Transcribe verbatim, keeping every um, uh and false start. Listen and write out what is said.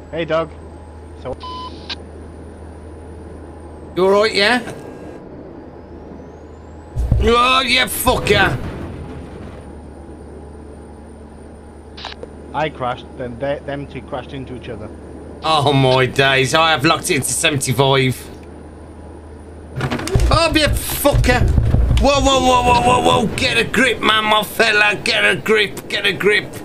Hey, dog. So. You alright, yeah? Oh, you fucker! I crashed, then they, them two crashed into each other. Oh my days, I have locked it into seventy-five. Oh, you fucker! Whoa, whoa, whoa, whoa, whoa, whoa! Get a grip, man, my fella! Get a grip, get a grip!